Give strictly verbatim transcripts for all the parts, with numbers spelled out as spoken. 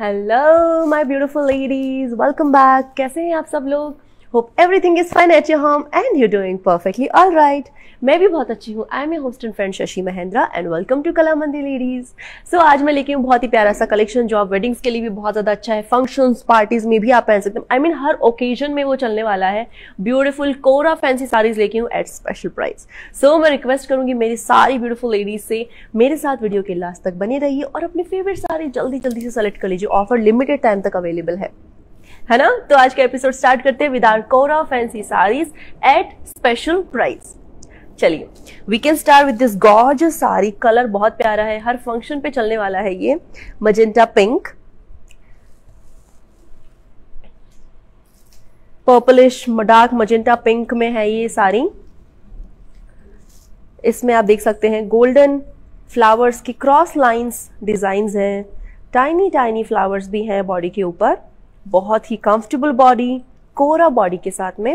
Hello my beautiful ladies, welcome back. कैसे हैं आप सब लोग? Hope everything is fine at your home and you doing perfectly all right. मैं भी बहुत अच्छी हूँ। I am your host and friend Shashi Mahendra and welcome to Kala Mandir ladies. सो आज मैं लेके हूँ बहुत ही प्यारा सा कलेक्शन जो आप वेडिंग्स के लिए भी बहुत ज्यादा अच्छा है, फंक्शंस पार्टीज में भी आप पहन सकते हैं। आई I मीन mean, हर ओकेजन में वो चलने वाला है। ब्यूटीफुल कोरा फैंसी साड़ीज लेके हूँ एट स्पेशल प्राइस। सो मैं रिक्वेस्ट करूंगी मेरी सारी ब्यूटीफुल लेडीज से, मेरे साथ वीडियो के लास्ट तक बने रहिए और अपने फेवरेट साड़ी जल्दी जल्दी से सेलेक्ट कर लीजिए। ऑफर लिमिटेड टाइम तक अवेलेबल है है ना। तो आज का एपिसोड स्टार्ट करते हैं with our kora fancy saris at special price. चलिए, we can start with this gorgeous sari. Colour बहुत प्यारा है, हर फंक्शन पे चलने वाला है ये। Magenta pink, purplish dark magenta pink में है ये साड़ी। इसमें आप देख सकते हैं गोल्डन फ्लावर्स की क्रॉस लाइंस डिजाइन्स हैं, टाइनी टाइनी फ्लावर्स भी हैं बॉडी के ऊपर। बहुत ही कंफर्टेबल बॉडी, कोरा बॉडी के साथ में।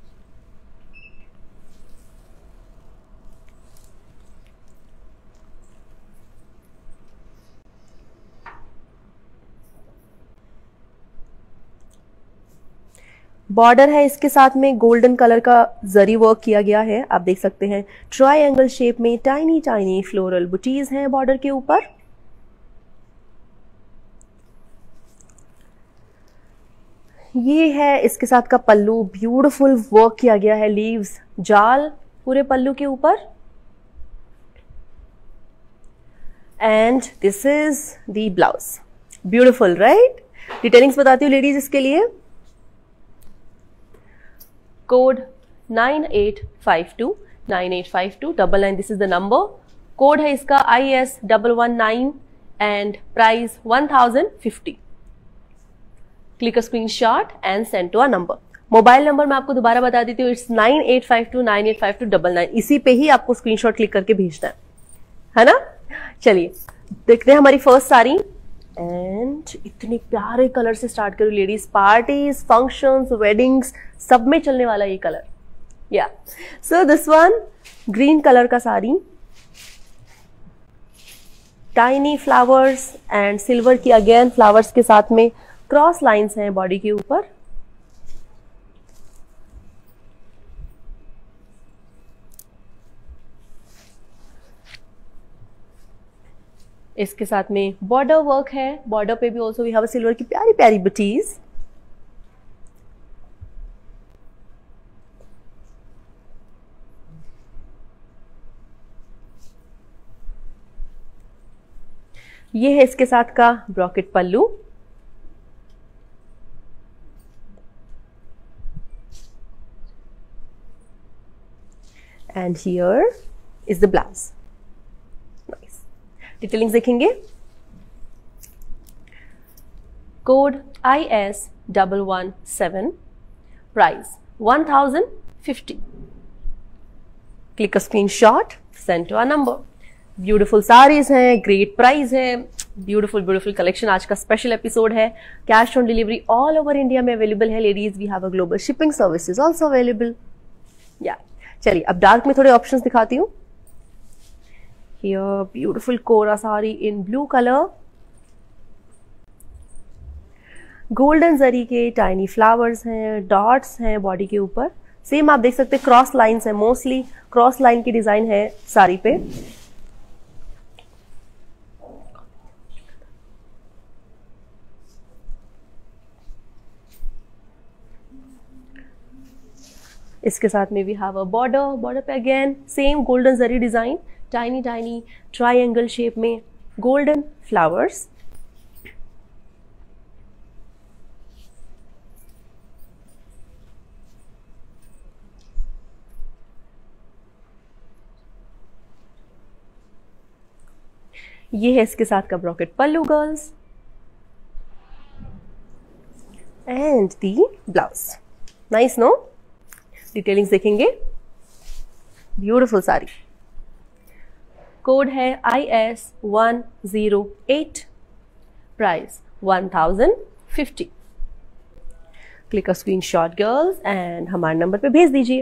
बॉर्डर है इसके साथ में गोल्डन कलर का जरी वर्क किया गया है। आप देख सकते हैं ट्रायंगल शेप में टाइनी टाइनी फ्लोरल बुटीज हैं बॉर्डर के ऊपर। ये है इसके साथ का पल्लू, ब्यूटीफुल वर्क किया गया है, लीव्स जाल पूरे पल्लू के ऊपर। And this is the blouse. Beautiful right. Detailings बताती हूँ लेडीज इसके लिए। Code nine eight five two nine eight five two double nine, this is the number. Code है इसका I S double one nine and price one thousand fifty. Click a screenshot and send to a number. Mobile number मैं आपको दोबारा बता देती हूँ, it's nine eight five two nine eight five two double nine. इसी पे ही आपको screenshot click करके भेजना है, है ना। चलिए देखते हैं हमारी फर्स्ट साड़ी। एंड इतने प्यारे कलर से स्टार्ट करूँ लेडीज। पार्टीज, फंक्शंस, वेडिंग्स सब में चलने वाला ये colour. Yeah so this one green colour का sari, tiny flowers and silver की अगेन फ्लावर्स के साथ में क्रॉस लाइंस हैं बॉडी के ऊपर। इसके साथ में बॉर्डर वर्क है। बॉर्डर पे भी also we have a silver की प्यारी प्यारी बुटीज। ये है इसके साथ का brocade pallu. And here is the blouse. Nice. Detailings देखेंगे। Code I S double one seven, price one thousand fifty. Click a screenshot, send to a number. Beautiful saris हैं, ग्रेट प्राइस है, ब्यूटीफुल ब्यूटीफुल कलेक्शन। आज का special episode है। Cash on delivery all over India में available है ladies. We have a global shipping services also available. या चलिए अब डार्क में थोड़े ऑप्शंस दिखाती हूँ। Here beautiful kora sari in blue colour, golden zari के टाइनी फ्लावर्स हैं, डॉट्स हैं बॉडी के ऊपर। सेम आप देख सकते हैं क्रॉस लाइंस हैं, मोस्टली क्रॉस लाइन की डिजाइन है साड़ी पे। इसके साथ में भी हैव अ बॉर्डर। बॉर्डर पे again same golden zari design, tiny tiny triangle shape में गोल्डन फ्लावर्स। ये है इसके साथ का brocade pallu girls and the blouse. Nice no. Detailings देखेंगे। ब्यूटीफुल साड़ी। कोड है I S one zero eight, price one thousand fifty. Click a screenshot girls and हमारे number पे भेज दीजिए।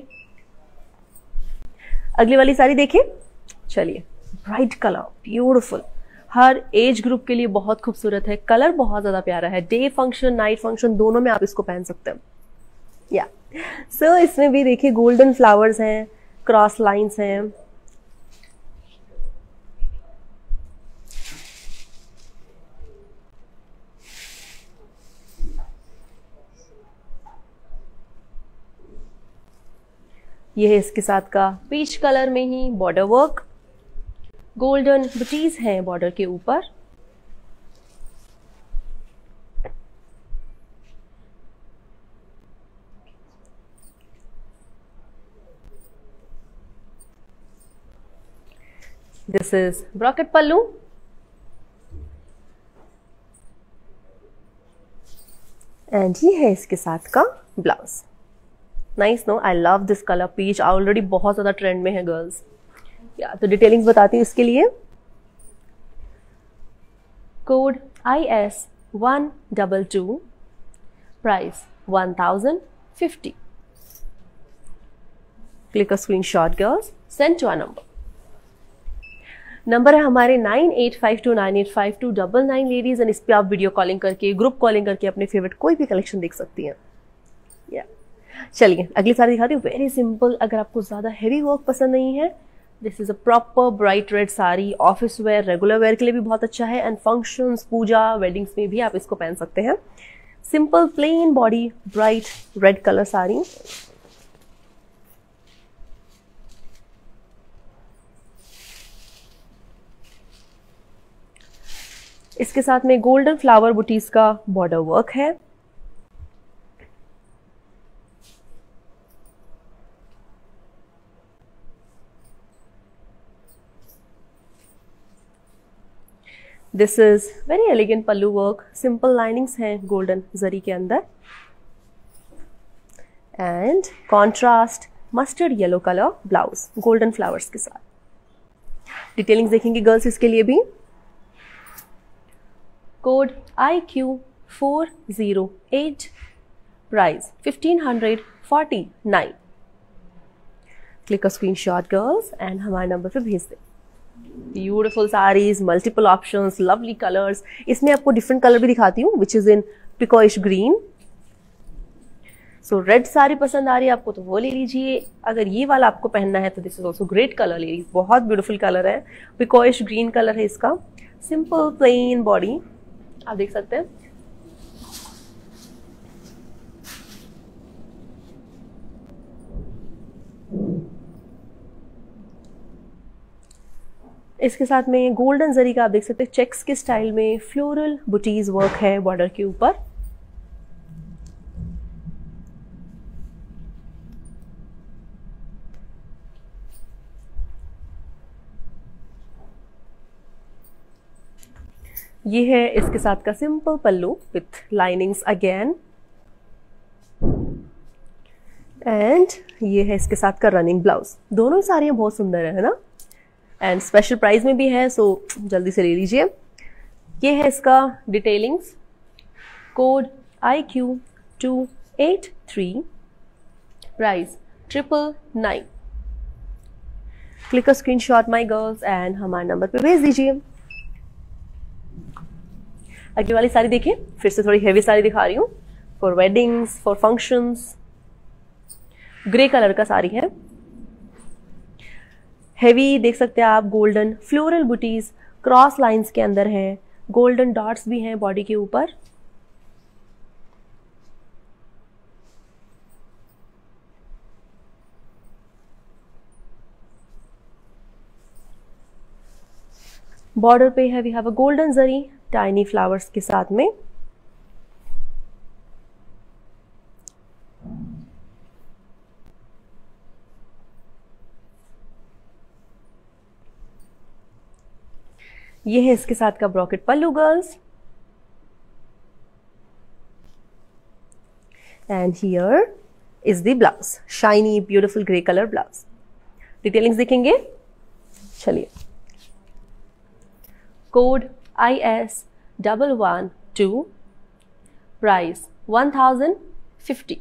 अगली वाली साड़ी देखिए। चलिए, ब्राइट कलर, ब्यूटीफुल, हर एज ग्रुप के लिए बहुत खूबसूरत है, कलर बहुत ज़्यादा प्यारा है, डे फंक्शन नाइट फंक्शन दोनों में आप इसको पहन सकते हैं। या सो so, इसमें भी देखिए गोल्डन फ्लावर्स हैं, क्रॉस लाइंस हैं। ये है इसके साथ का पीच कलर में ही बॉर्डर वर्क, गोल्डन बुटीज हैं बॉर्डर के ऊपर। This is brocade pallu, and ये है इसके साथ का blouse. Nice no, I love this colour peach, already बहुत ज्यादा ट्रेंड में है गर्ल्स। या तो डिटेलिंग्स बताती हूँ इसके लिए। Code I S one double two, price one thousand fifty. Click a screenshot girls, send to our number. Number है हमारे nine eight five two nine eight five two double nine ladies, and इस पे आप video calling करके, group calling करके अपने favourite कोई भी कलेक्शन देख सकती हैं। या चलिए अगली साड़ी दिखाती हूँ, वेरी सिंपल। अगर आपको ज्यादा हैवी वर्क पसंद नहीं है, this is a proper bright red sari, office wear, regular wear के लिए भी बहुत अच्छा है, एंड फंक्शंस, पूजा, वेडिंग्स में भी आप इसको पहन सकते हैं। Simple plain body, bright red colour sari. इसके साथ में गोल्डन फ्लावर बुटीज का बॉर्डर वर्क है। This is very elegant pallu work, simple linings हैं गोल्डन जरी के अंदर, and contrast mustard yellow colour blouse golden flowers के साथ। डिटेलिंग्स देखेंगे गर्ल्स इसके लिए भी। Code I Q four zero eight, price fifteen hundred forty nine. Click a screenshot girls and हमारे नंबर पे भेज दें। Beautiful saris, multiple options, lovely colours. इसमें आपको डिफरेंट कलर भी दिखाती हूँ, which is in पिकॉइश green. So red sari पसंद आ रही है आपको तो वो ले लीजिए, अगर ये वाला आपको पहनना है तो this is also great colour ladies, बहुत ब्यूटीफुल कलर है, पिकॉइश ग्रीन कलर है इसका। सिंपल प्लेन बॉडी आप देख सकते हैं। इसके साथ में गोल्डन जरी का आप देख सकते हैं चेक्स के स्टाइल में फ्लोरल बुटीज वर्क है बॉर्डर के ऊपर। ये है इसके साथ का simple pallu with linings again, and ये है इसके साथ का रनिंग ब्लाउज। दोनों ही साड़ियाँ बहुत सुंदर है ना, एंड स्पेशल प्राइस में भी है, सो जल्दी से ले लीजिए। ये है इसका detailings. Code I Q two eight three, price triple nine. Click a screenshot my girls and हमारे नंबर पे भेज दीजिए। अगली वाली साड़ी देखिए, फिर से थोड़ी हेवी साड़ी दिखा रही हूँ for weddings, for functions. Grey colour का साड़ी है, हेवी देख सकते हैं आप, golden floral butis cross lines के अंदर है, गोल्डन डॉट्स भी हैं बॉडी के ऊपर। बॉर्डर पे है we have a golden zari tiny flowers के साथ में। ये है इसके साथ का brocade pallu girls, and here is the blouse, shiny beautiful grey colour blouse. Detailings देखेंगे, चलिए। Code I S double one two, price one thousand fifty.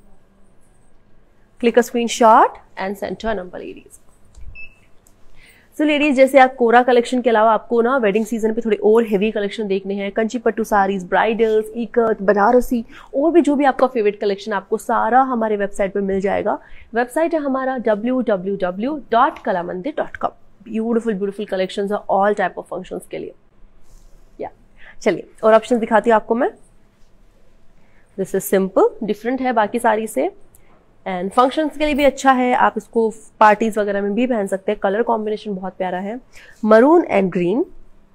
Click a screenshot and send to our number ladies. So ladies, जैसे आप कोरा collection के अलावा आपको ना wedding season पे थोड़े और हेवी कलेक्शन देखने हैं, कंची पट्टू साड़ीज, ब्राइडल्स, इकत, बनारसी और भी जो भी आपका फेवरेट कलेक्शन, आपको सारा हमारे वेबसाइट पे मिल जाएगा। वेबसाइट है हमारा W W W dot Kalamandir dot com. Beautiful beautiful collection है ऑल टाइप ऑफ फंक्शंस के लिए। या चलिए और ऑप्शन दिखाती हूँ आपको मैं। दिस इज सिंपल, डिफरेंट है बाकी साड़ी से एंड फंक्शंस के लिए भी अच्छा है। आप इसको पार्टीज वगैरह में भी पहन सकते हैं। कलर कॉम्बिनेशन बहुत प्यारा है, maroon and green.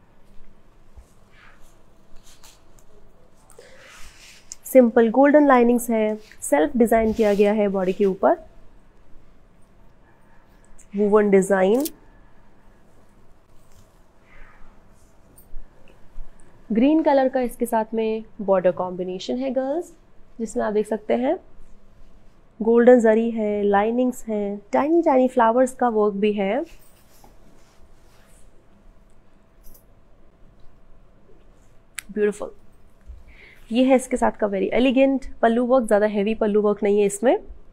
Simple golden linings है, सेल्फ डिजाइन किया गया है बॉडी के ऊपर, वूवन डिजाइन। ग्रीन कलर का इसके साथ में बॉर्डर कॉम्बिनेशन है गर्ल्स, जिसमें आप देख सकते हैं गोल्डन जरी है, लाइनिंग्स हैं, टाइनी टाइनी फ्लावर्स का वर्क भी है। ब्यूटीफुल। ये है इसके साथ का वेरी एलिगेंट पल्लू वर्क, ज्यादा हैवी पल्लू वर्क नहीं है इसमें।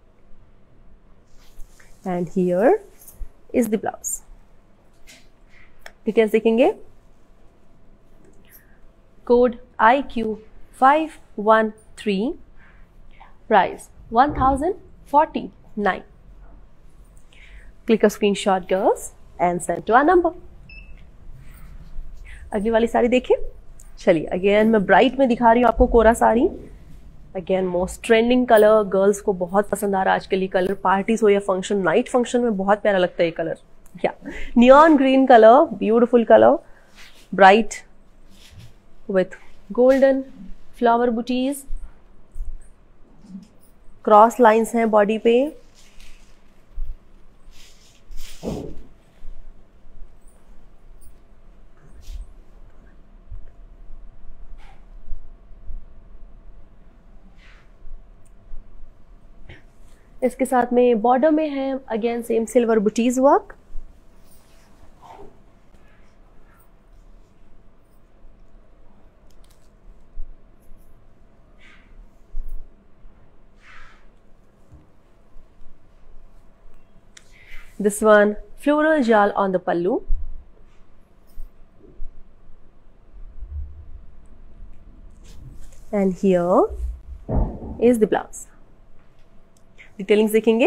And here is the blouse. Details देखेंगे। Code I Q five one three, price one thousand forty-nine. Click a screenshot girls and send to our number. अगली वाली साड़ी देखिए। चलिए अगेन मैं ब्राइट में दिखा रही हूँ आपको kora sari. Again most trending colour, girls को बहुत पसंद आ रहा है आजकल ये कलर। पार्टीज हो या फंक्शन, नाइट फंक्शन में बहुत प्यारा लगता है ये कलर। या neon green colour, beautiful colour, bright with golden flower butis, cross lines हैं बॉडी पे। इसके साथ में बॉर्डर में है again same silver butis work. This one floral jal on the pallu. And here is the blouse. Detailings देखेंगे।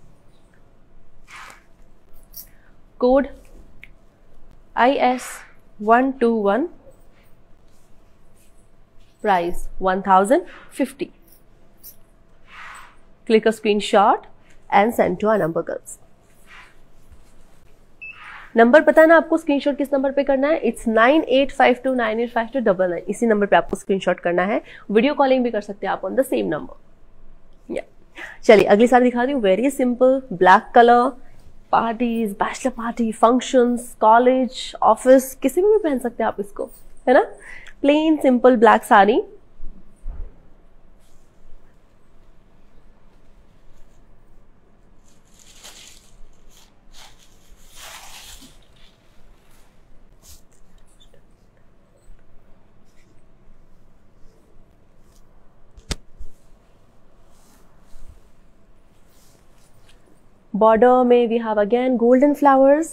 Code I S one two one, price one thousand fifty. Click a screenshot and send to our number girls. Number पता है ना आपको, screenshot किस number पे करना है? It's nine eight five two nine eight five two double nine. इसी number पे आपको स्क्रीनशॉट करना है। वीडियो कॉलिंग भी कर सकते हैं आप ऑन द सेम नंबर। या चलिए अगली साड़ी दिखा रही हूँ। Very simple black colour, parties, bachelor party, functions, college, office, किसी में भी पहन सकते हैं आप इसको, है ना। Plain simple black sari. Border में we have again golden flowers.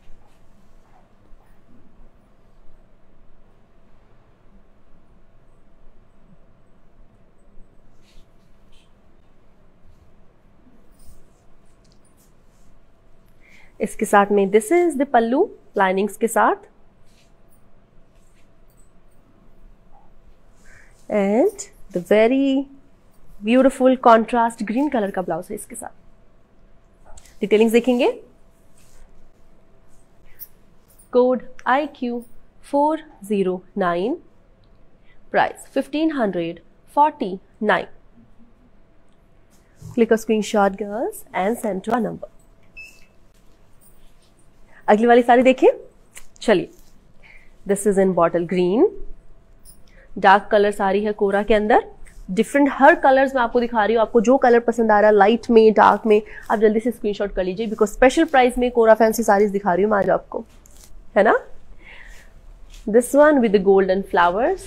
इसके साथ में this is the pallu linings के साथ and the very beautiful contrast green colour का ब्लाउज है इसके साथ। डिटेलिंग्स देखेंगे। Code I Q four zero nine, price fifteen hundred forty nine. Click a screenshot girls and send to our number. अगली वाली साड़ी देखिए। चलिए this is in bottle green, dark colour sari है कोरा के अंदर। डिफरेंट हर कलर्स में आपको दिखा रही हूँ। आपको जो कलर पसंद आ रहा है, लाइट में, डार्क में, आप जल्दी से स्क्रीनशॉट कर लीजिए, बिकॉज स्पेशल प्राइस में कोरा फैंसी साड़ीज दिखा रही हूँ मैं आज आपको, है ना। This one with golden flowers,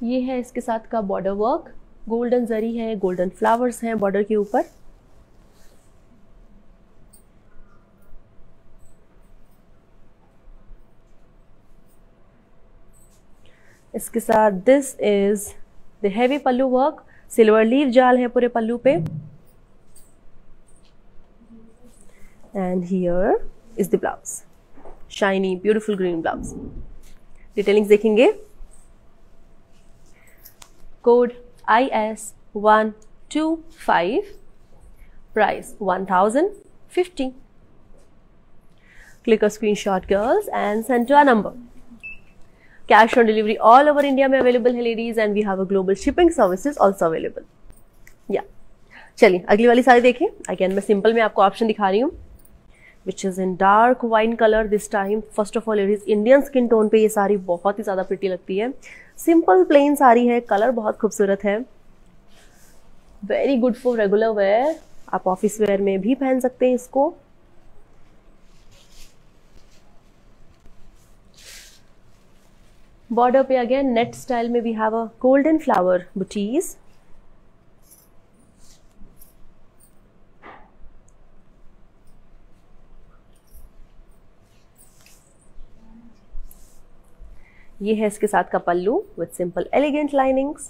ये है इसके साथ का बॉर्डर वर्क, गोल्डन जरी है, गोल्डन फ्लावर्स हैं बॉर्डर के ऊपर। इसके साथ this is the heavy pallu work, silver leaf जाल है पूरे पल्लू पे। And here is the blouse, shiny beautiful green blouse. Detailings देखेंगे। Code I S one two five, price one thousand fifty. Click a screenshot girls and send to a number. Cash on delivery all over India में available है ladies, and we have a global shipping services also available. या चलिए अगली वाली साड़ी देखें। Again मैं simple में आपको ऑप्शन दिखा रही हूँ, which is in dark wine colour this time. First of all it is Indian skin tone पे ये साड़ी बहुत ही ज्यादा प्रिटी लगती है। सिंपल प्लेन साड़ी है, कलर बहुत खूबसूरत है, very good for regular wear. आप ऑफिस वेयर में भी पहन सकते हैं इसको। बॉर्डर पे अगेन नेट स्टाइल में we have a golden flower butis. ये है इसके साथ का pallu with simple elegant linings.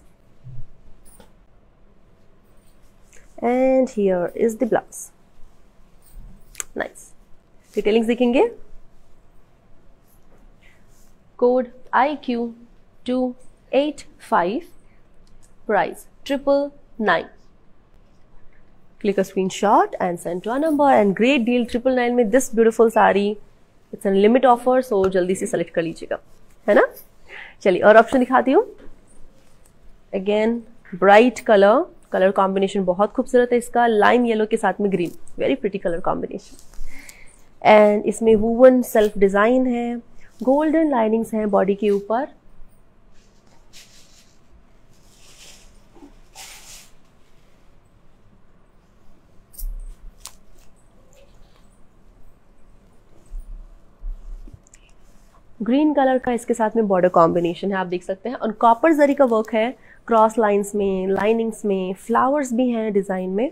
And here is the blouse. Nice. Detailings देखेंगे। Code I Q two eight five, price triple nine. Click a screenshot and send to a number. And great deal triple nine में this beautiful sari. It's an limit offer, so जल्दी से select कर लीजिएगा, है ना। चलिए और ऑप्शन दिखाती हूँ। Again bright colour, colour combination बहुत खूबसूरत है इसका, लाइम येलो के साथ में green, very pretty colour combination. And इसमें वूवन सेल्फ डिजाइन है, गोल्डन लाइनिंग्स हैं बॉडी के ऊपर। ग्रीन कलर का इसके साथ में बॉर्डर कॉम्बिनेशन है, आप देख सकते हैं। और कॉपर जरी का वर्क है, क्रॉस लाइंस में, लाइनिंग्स में, फ्लावर्स भी हैं डिजाइन में।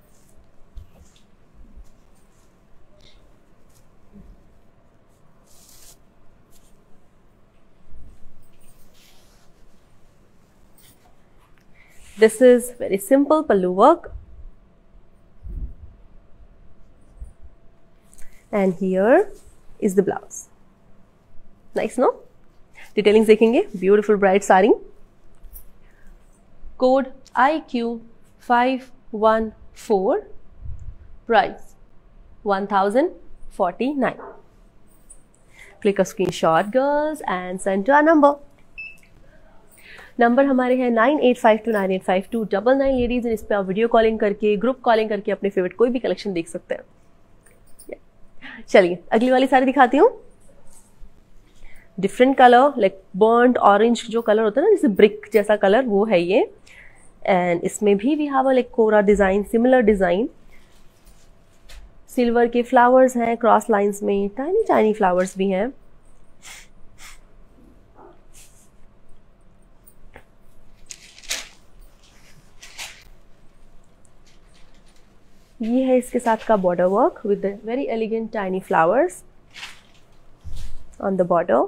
This is very simple pallu work, and here is the blouse. Nice, no? Detailings देखेंगे। Beautiful bright sari. Code I Q five one four, price one thousand forty-nine. Click a screenshot, girls, and send to our number. Number हमारे हैं nine eight five two nine eight five two double nine ladies. इस पर आप video calling करके, group calling करके अपने favourite कोई भी कलेक्शन देख सकते हैं। चलिए अगली वाली साड़ी दिखाती हूँ। Different colour, like burnt orange जो कलर होता है ना, जैसे ब्रिक जैसा कलर, वो है ये। एंड इसमें भी we have a like kora design, similar design. Silver के फ्लावर्स हैं क्रॉस लाइंस में, टाइनी टाइनी फ्लावर्स भी हैं। ये है इसके साथ का border work with very elegant tiny flowers on the border.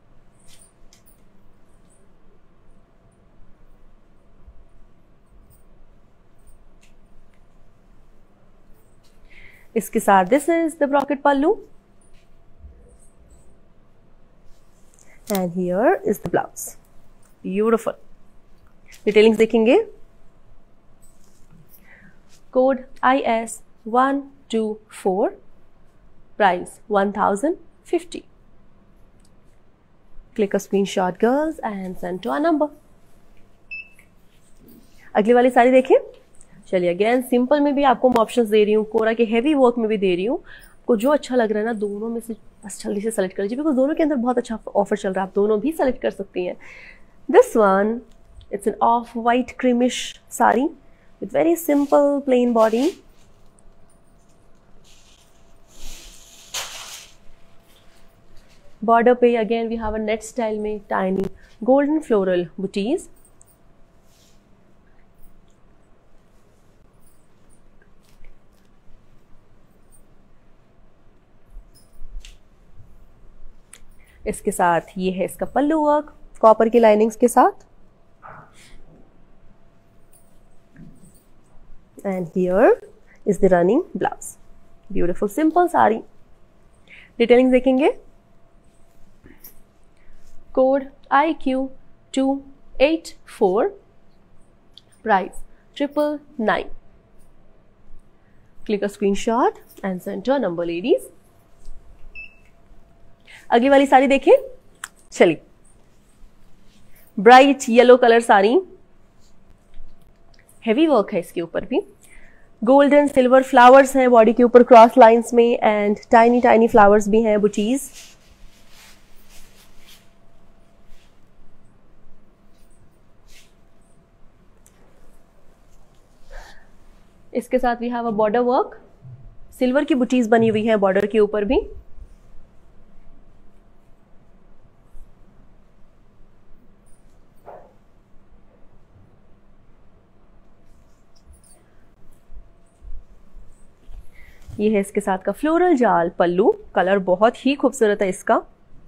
इसके साथ this is the brocade pallu and here is the blouse. Beautiful. Detailings देखेंगे। Code I S one two four, price one thousand fifty. Click a screenshot girls and send to a number. अगली वाली साड़ी देखें। चलिए again simple में भी आपको मैं options दे रही हूँ, कोरा के हेवी वर्क में भी दे रही हूँ। आपको जो अच्छा लग रहा है ना, दोनों में से बस जल्दी से सेलेक्ट कर लीजिए, बिकॉज दोनों के अंदर बहुत अच्छा ऑफर चल रहा है, आप दोनों भी सेलेक्ट कर सकती हैं। This one it's an off white creamish sari with very simple plain body. Border पे again we have a net style में tiny golden floral booties. इसके साथ ये है इसका पल्लू वर्क कॉपर की लाइनिंग्स के साथ, and here is the running blouse. Beautiful simple sari. Detailing देखेंगे। Code I Q two eight four, price triple nine. Click a screenshot and send to a number ladies. अगली वाली साड़ी देखें। चलिए, bright yellow colour sari, heavy work है इसके ऊपर भी। Golden silver flowers हैं बॉडी के ऊपर क्रॉस लाइंस में, एंड टाइनी टाइनी फ्लावर्स भी हैं, बुटीज। इसके साथ we have a border work, silver की बुटीज बनी हुई है बॉर्डर के ऊपर भी। ये है इसके साथ का फ्लोरल जाल पल्लू, कलर बहुत ही खूबसूरत है इसका।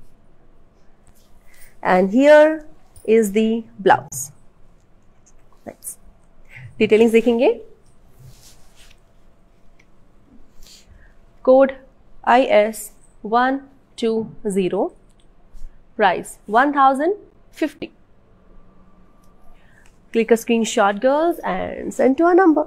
And here is the blouse. Detailings देखेंगे। Code I S one two zero, price one thousand fifty. Click a screenshot girls and send to a number.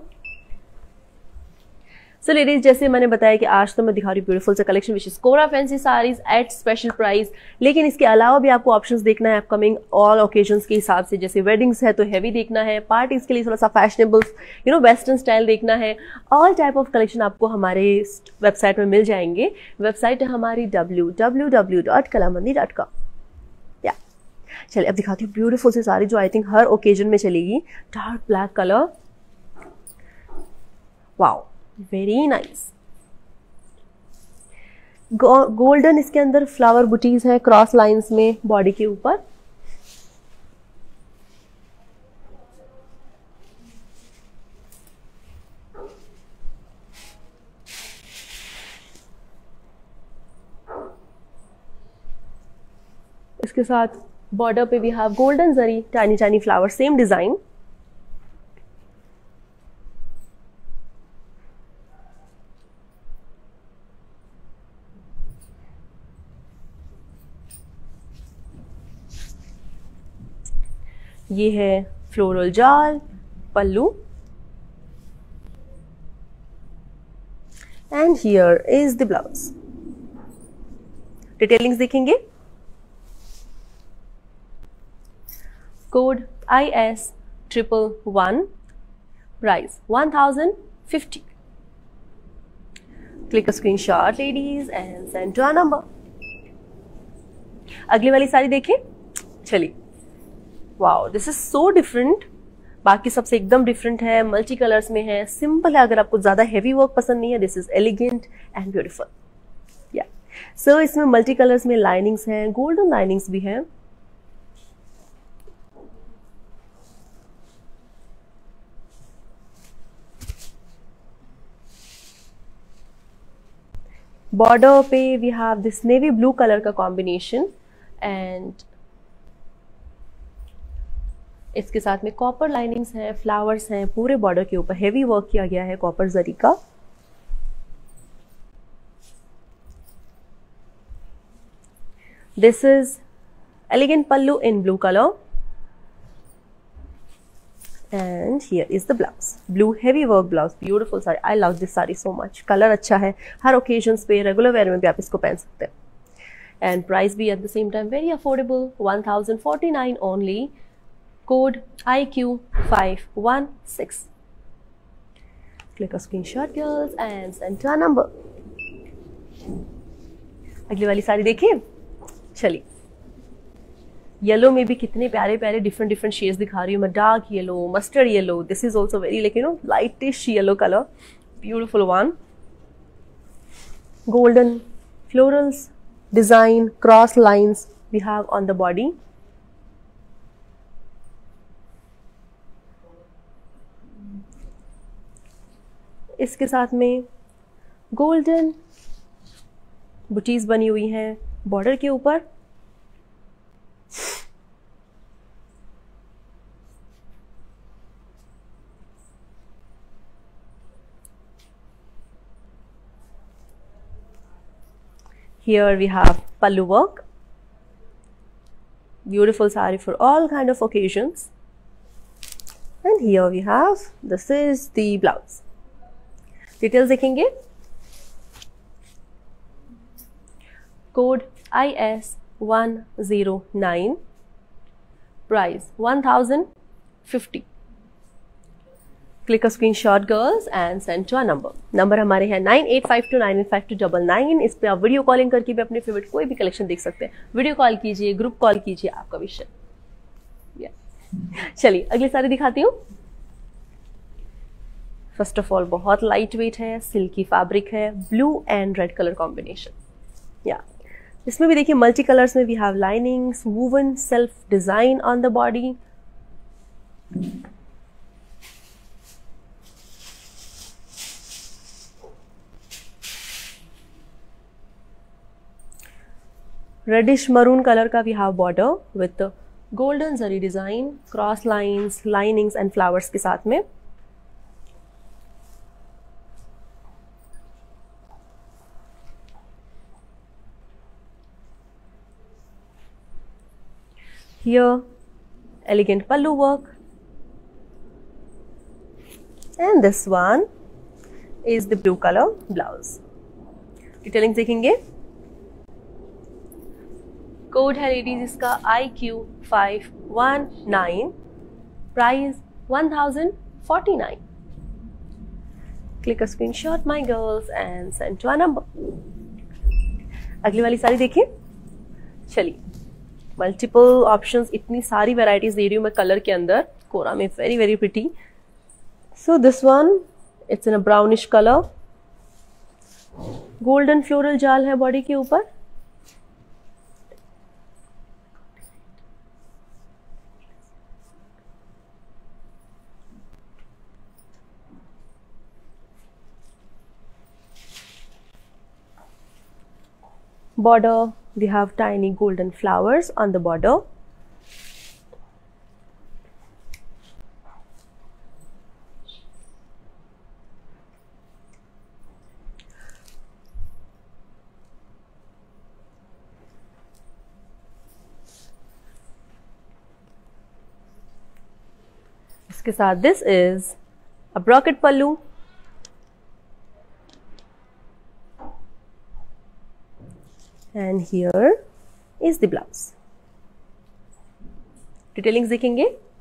So ladies, जैसे मैंने बताया कि आज तो मैं दिखा रही हूँ ब्यूटीफुल से collection which is kora fancy saris at special price, लेकिन इसके अलावा भी आपको ऑप्शंस देखना है अपकमिंग ऑल ओकेजन्स के हिसाब से। जैसे वेडिंग्स है तो हैवी देखना है, पार्टीज के लिए थोड़ा सा fashionable you know western style देखना है। ऑल टाइप ऑफ कलेक्शन आपको हमारे वेबसाइट में मिल जाएंगे। वेबसाइट है हमारी W W W dot Kalamandir dot com. या चलिए अब दिखाती हूँ ब्यूटीफुल से साड़ी जो आई थिंक हर ओकेजन में चलेगी। Dark black colour, wow very nice. Golden इसके अंदर फ्लावर बुटीज है क्रॉस लाइंस में बॉडी के ऊपर। इसके साथ बॉर्डर पे भी have golden zari tiny tiny flower, same design. ये है फ्लोरल जाल pallu, and here is the blouse. Detailings देखेंगे। Code I S triple one, price one thousand fifty. Click a screenshot ladies and send to a number. अगली वाली साड़ी देखें। चलिए, wow this is so different, बाकी सबसे एकदम डिफरेंट है, मल्टी कलर्स में है, सिंपल है। अगर आपको ज्यादा हैवी वर्क पसंद नहीं है, this is elegant and beautiful. या सो इसमें मल्टी कलर्स में लाइनिंग्स हैं, गोल्डन लाइनिंग्स भी हैं। बॉर्डर पे we have this navy blue colour का कॉम्बिनेशन, एंड इसके साथ में कॉपर लाइनिंग्स हैं, फ्लावर्स हैं पूरे बॉर्डर के ऊपर। हेवी वर्क किया गया है कॉपर जरी का। This is elegant pallu in blue colour, and here is the blouse. Blue heavy work blouse, beautiful sari. I love this sari so much. Colour अच्छा है, हर ओकेजन्स पे रेगुलर वेयर में भी आप इसको पहन सकते हैं। एंड प्राइस भी at the same time very affordable, one thousand forty nine only. Code I Q five one six. Click a screenshot girls and send to our number. अगली वाली साड़ी देखिए। चलिए, येलो में भी कितने प्यारे प्यारे डिफरेंट डिफरेंट शेड्स दिखा रही हूँ मैं। Dark yellow, mustard yellow, this is also very like you know lightish yellow colour, beautiful one. Golden florals design, cross lines we have on the body. इसके साथ में गोल्डन बुटीज बनी हुई हैं बॉर्डर के ऊपर, Here we have pallu work, beautiful sari for all kind of occasions. And here we have, this is the blouse. Details देखेंगे. Code I S one zero nine, price one thousand fifty. Click a screenshot girls and send to a number. Number हमारे हैं nine eight five two nine eight five two double nine. इस पे आप video calling करके भी अपने favourite कोई भी कलेक्शन देख सकते हैं. वीडियो कॉल कीजिए, ग्रुप कॉल कीजिए, आपका विषय. चलिए अगली साड़ी दिखाती हूँ. फर्स्ट ऑफ ऑल बहुत लाइट वेट है, सिल्की फैब्रिक है, blue and red colour combination. या इसमें भी देखिए मल्टी कलर्स में we have linings, woven self design on the body. Reddish maroon colour का we have border with golden zari design, cross lines, linings and flowers के साथ में. Here elegant pallu work, and this one is the blue color blouse. Detailing देखेंगे. Code है ladies इसका I Q five one nine, price one thousand forty nine. Click a screenshot my girls and send to a number. अगली वाली साड़ी देखिए. चलिए multiple options, इतनी सारी varieties दे रही हूँ मैं कलर के अंदर. कोरा में very very pretty. So this one it's in a brownish colour, golden floral जाल है बॉडी के ऊपर. Border, we have tiny golden flowers on the border. इसके साथ this is a brocade pallu. And here is the blouse. Detailings देखेंगे.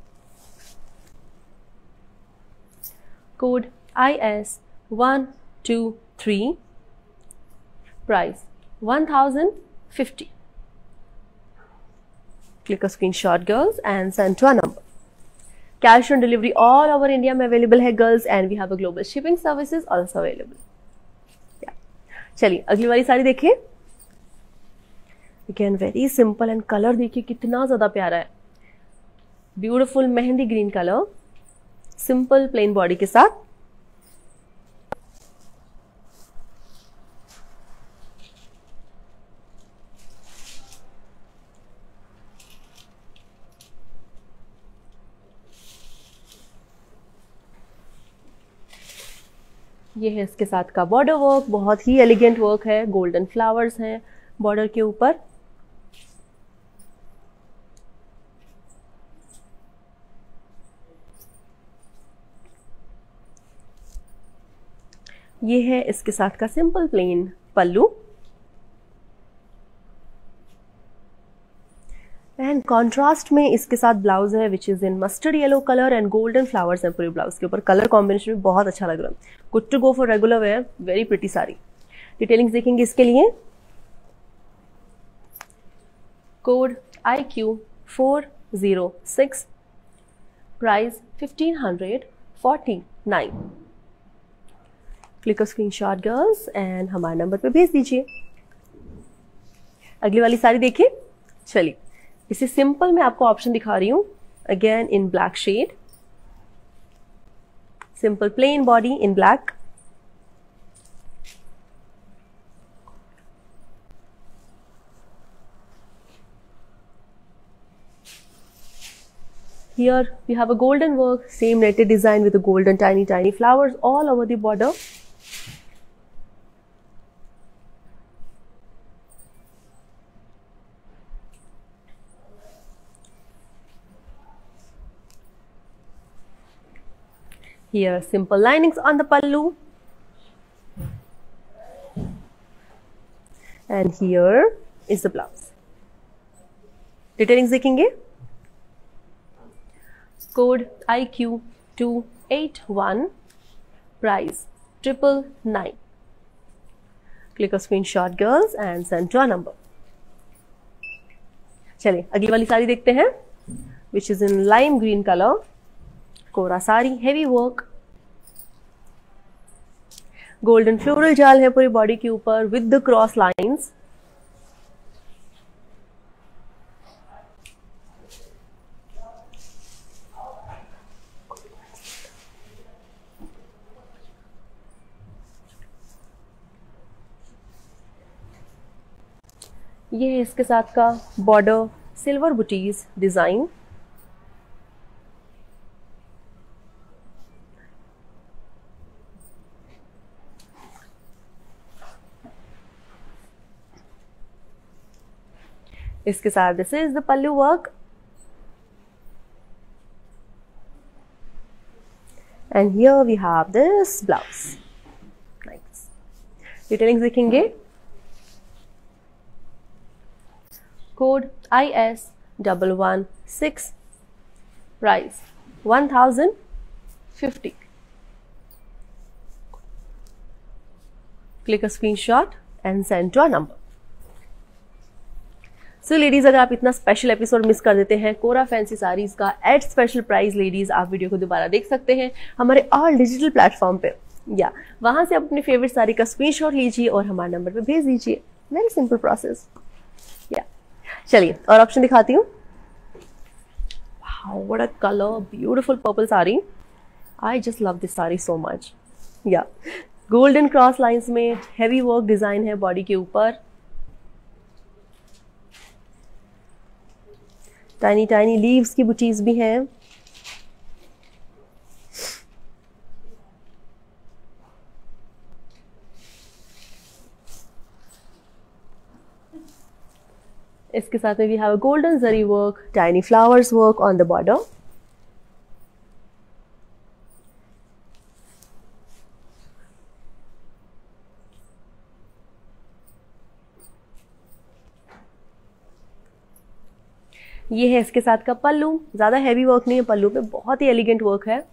Code I S one two three, price one thousand fifty. Click a screenshot girls and send to a number. Cash on delivery all over India में available है girls, and we have a global shipping services also available. चलिए अगली वाली साड़ी देखिए. Again very simple and colour देखिए कितना ज्यादा प्यारा है. Beautiful mehndi green colour, simple plain body के साथ. ये है इसके साथ का बॉर्डर वर्क, बहुत ही एलिगेंट वर्क है. गोल्डन फ्लावर्स हैं बॉर्डर के ऊपर. ये है इसके साथ का simple plain pallu. And contrast में इसके साथ ब्लाउज है which is in mustard yellow colour and golden flowers हैं पूरे ब्लाउज के ऊपर. कलर कॉम्बिनेशन भी बहुत अच्छा लग रहा है. Good to go for regular wear. Very pretty sari. Detailings देखेंगे इसके लिए. Code I Q four zero six, price fifteen hundred forty nine. Click a screenshot girls and हमारे नंबर पे भेज दीजिए. अगली वाली साड़ी देखिए. चलिए इसे सिंपल में आपको ऑप्शन दिखा रही हूं. Again in black shade, simple plain body in black. Here we have a golden work, same netted design with the golden tiny tiny flowers all over the border. Here simple linings on the pallu, and here is the blouse. Detailings देखेंगे. Code I Q two eight one, price triple nine. Click a screenshot girls and send to a number. चलिए अगली वाली साड़ी देखते हैं, which is in lime green colour. Kora sari, heavy work, golden floral जाल है पूरी body के ऊपर विद द क्रॉस लाइंस. ये है इसके साथ का बॉर्डर, सिल्वर बुटीज डिजाइन. इसके साथ this is the pallu work and here we have this blouse. Nice. Detailings देखेंगे. Code I S double one six, price one thousand fifty. Click a screenshot and send to a number. So ladies, अगर आप इतना special episode miss कर देते हैं कोरा fancy saris का at special price, ladies आप video को दोबारा देख सकते हैं हमारे ऑल डिजिटल प्लेटफॉर्म पे, या वहां से अपने फेवरेट साड़ी का स्क्रीनशॉट लीजिए और हमारे नंबर पे भेज दीजिए. Very simple process. या चलिए और ऑप्शन दिखाती हूँ. Wow, what a colour, beautiful purple sari. I just love this sari so much. Yeah golden cross lines में हेवी वर्क डिजाइन है बॉडी के ऊपर. टाइनी टाइनी लीव्स की बुटीज भी हैं. इसके साथ में we have a golden zari work, tiny flowers work on the border. ये है इसके साथ का पल्लू. ज्यादा हैवी वर्क नहीं है पल्लू पे, बहुत ही एलिगेंट वर्क है.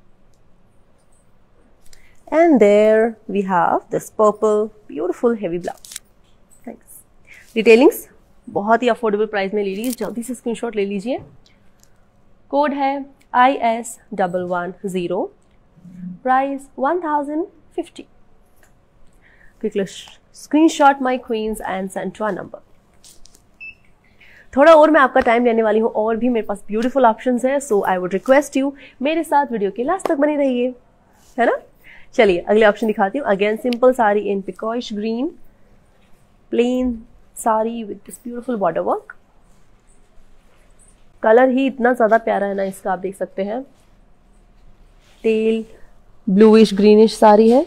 And there we have this purple beautiful heavy blouse. Thanks. Detailings बहुत ही अफोर्डेबल प्राइस में ले लीजिए, जल्दी से स्क्रीनशॉट ले लीजिए. कोड है I S double one zero, price one thousand fifty. Quickly screenshot my queens and send to a number. थोड़ा और मैं आपका टाइम लेने वाली हूँ, और भी मेरे पास ब्यूटीफुल ऑप्शंस है. So I would request you मेरे साथ वीडियो के लास्ट तक बने रहिए, है ना. चलिए अगले ऑप्शन दिखाती हूँ. Again simple sari in पिकॉइश green, plain sari with this beautiful border work. Colour ही इतना ज्यादा प्यारा है ना इसका, आप देख सकते हैं. टेल ब्लूइश ग्रीनिश साड़ी है.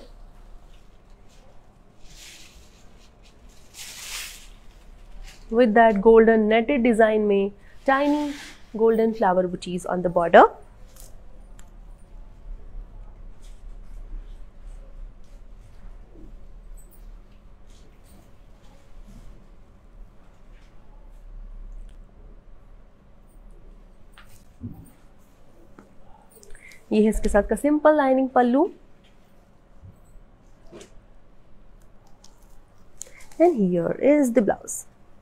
with that golden netted design में tiny golden flower bouties on the border. ये है इसके साथ का simple lining pallu. And here is the blouse.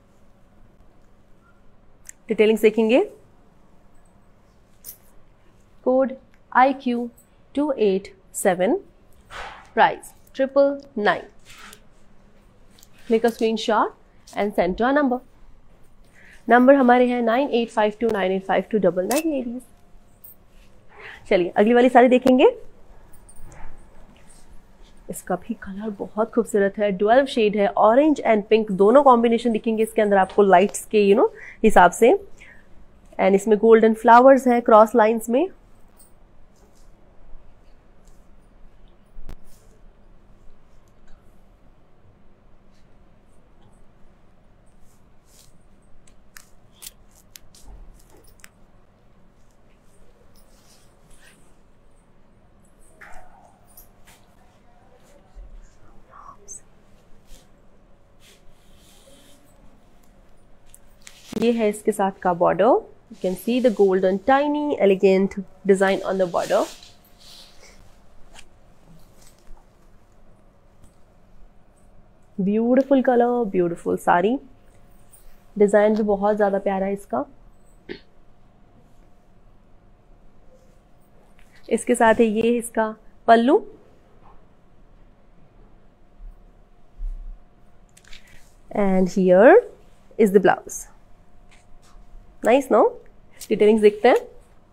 Detailings देखेंगे. Code I Q two eight seven, price triple nine. Click a screenshot and send to a number. Number हमारे हैं nine eight five two nine eight five two double nine. Ladies चलिए अगली वाली साड़ी देखेंगे. इसका भी colour बहुत खूबसूरत है, ट्वेल्व शेड है, ऑरेंज एंड पिंक दोनों कॉम्बिनेशन दिखेंगे इसके अंदर आपको लाइट्स के यू नो हिसाब से. एंड इसमें गोल्डन फ्लावर्स हैं क्रॉस लाइंस में. ये है इसके साथ का border. You can see the golden tiny elegant design on the border. Beautiful colour, beautiful sari. Design भी बहुत ज्यादा प्यारा है इसका. इसके साथ है ये इसका pallu. And here is the blouse. Nice no. Detailings देखते हैं.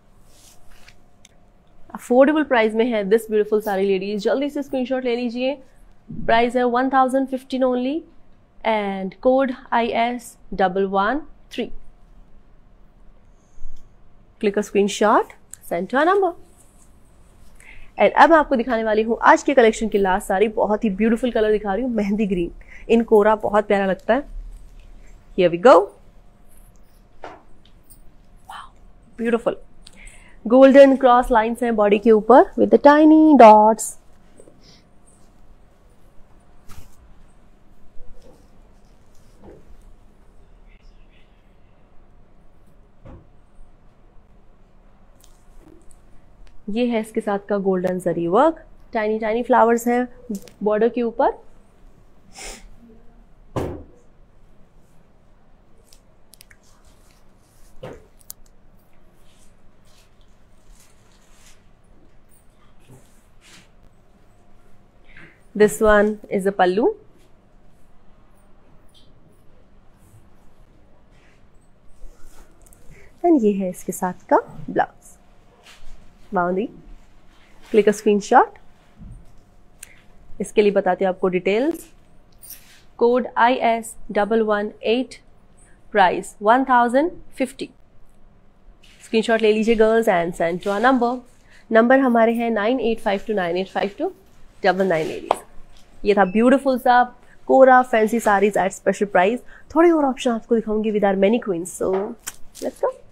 अफोर्डेबल प्राइस में है दिस ब्यूटीफुल साड़ी लेडीज. जल्दी से स्क्रीनशॉट ले लीजिए. प्राइस है one thousand fifteen only and code I S double one three. Click a screenshot, send to a number. And अब मैं आपको दिखाने वाली हूँ आज के कलेक्शन की लास्ट साड़ी. बहुत ही ब्यूटीफुल कलर दिखा रही हूँ, मेहंदी ग्रीन इन कोरा. बहुत प्यारा लगता है. Here we go. Beautiful golden cross lines हैं बॉडी के ऊपर विद द टाइनी डॉट्स. ये है इसके साथ का golden zari work. Tiny tiny flowers हैं बॉर्डर के ऊपर. This one is a pallu. And ये है इसके साथ का blouse. Boundary. Click a screenshot. इसके लिए बताते हैं आपको details. Code I S double one eight. Price one thousand fifty. Screenshot ले लीजिए girls and send to a number. Number हमारे हैं nine eight five two nine eight five two double nine ladies. ये था ब्यूटीफुल सा kora fancy saris at special price. थोड़ी और option आपको दिखाऊंगी with our many queens. So let's go.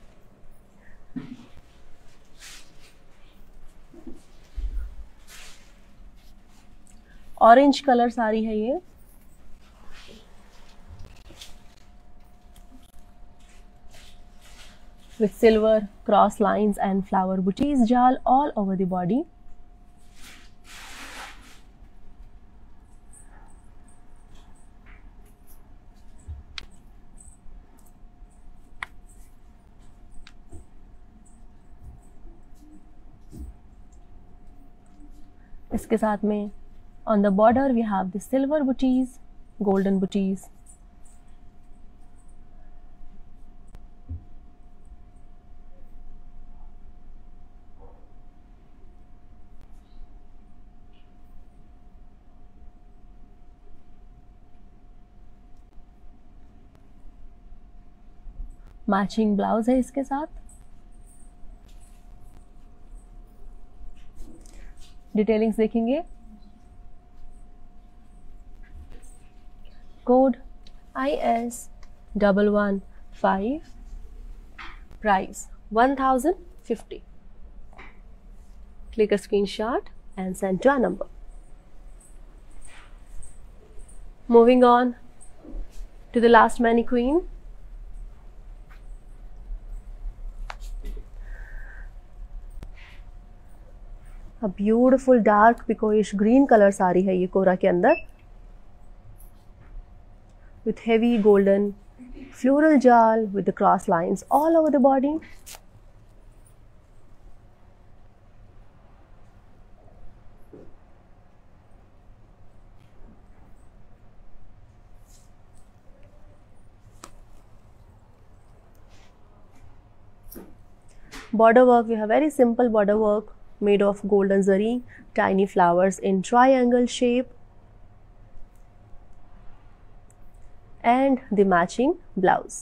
Orange colour sari है ये. with silver cross lines and flower booties jal all over the body. इसके साथ में on the border we have the silver booties, golden booties. Matching blouse है इसके साथ. Detailings देखेंगे. Code I S double one five. Price one thousand fifty. Click a screenshot and send to a number. Moving on to the last mannequin. A beautiful dark picoish green color sari है ये कोरा के अंदर with heavy golden floral jal with the cross lines all over the body. Border work, we have very simple border work made of golden zari, tiny flowers in triangle shape, and the matching blouse.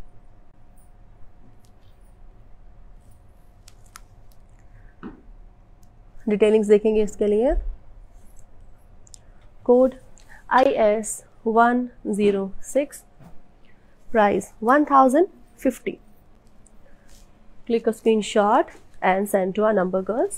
Detailings देखेंगे इसके लिए. Code I S one zero six. Price one thousand fifty. Click a screenshot and send to our number, girls.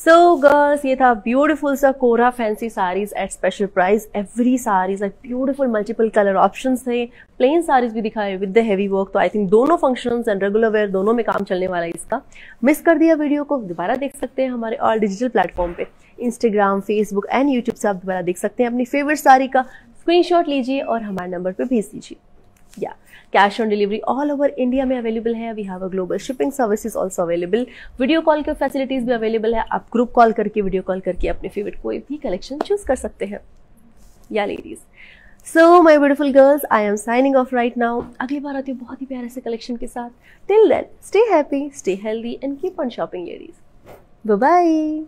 So girls, ये था beautiful सा kora fancy saris at special price. Every saris like beautiful multiple colour options थे. Plain saris भी दिखाए with the heavy work. तो I think दोनों functions and regular wear दोनों में काम चलने वाला है इसका. मिस कर दिया वीडियो को, दोबारा देख सकते हैं हमारे और डिजिटल प्लेटफॉर्म पे, इंस्टाग्राम, फेसबुक एंड यूट्यूब से आप दोबारा देख सकते हैं. अपनी फेवरेट साड़ी का स्क्रीनशॉट लीजिए और हमारे नंबर पे भेज दीजिए. Yeah cash on delivery all over India में अवेलेबल है. We have a global shipping services also available. Video call के फैसिलिटीज भी अवेलेबल है. आप ग्रुप कॉल करके, वीडियो कॉल करके अपने फेवरेट कोई भी कलेक्शन चूज कर सकते हैं. Yeah ladies, so my beautiful girls, I am signing off right now. अगली बार आती हूँ बहुत ही प्यारे से कलेक्शन के साथ. Till then stay happy, stay healthy and keep on shopping ladies. Bye bye.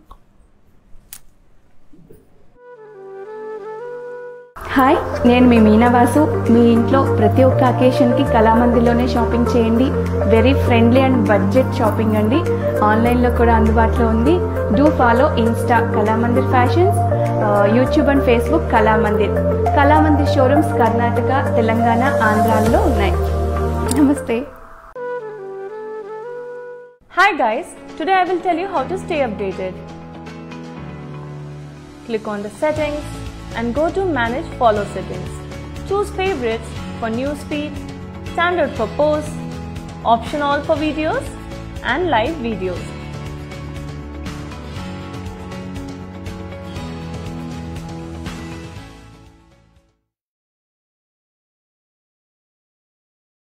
Hi, నేను మీ మీనా వాసు. మీ ఇంట్లో ప్రతి ఒక్క అకేషన్కి కళామందిర్లోనే షాపింగ్ చేయండి. Very friendly and budget shopping అండి. ఆన్లైన్లో కూడా అందుబాటులో ఉంది. Do follow insta Kalamandir fashions, YouTube and Facebook Kalamandir. Kalamandir showrooms Karnataka, Telangana, ఆంధ్రాలో ఉన్నాయి. నమస్తే. Hi guys, today I will tell you how to stay updated. Click on the settings and go to manage follow settings. Choose favorites for news feed, standard for posts, option all for videos and live videos.